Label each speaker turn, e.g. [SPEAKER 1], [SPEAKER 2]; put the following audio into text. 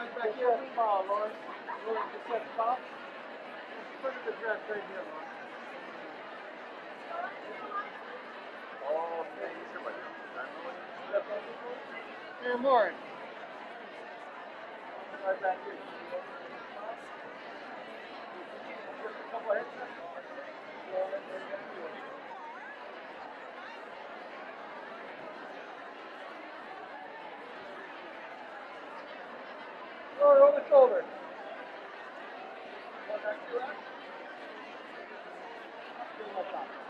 [SPEAKER 1] Guys back here, smile, Lauren. Lauren, just at the top. Put the dress right here, Lauren.
[SPEAKER 2] Okay,
[SPEAKER 1] Here, Lauren. Right back here. Just a couple of headshots. Lauren, over the shoulder. One back to your left. Up to the left top.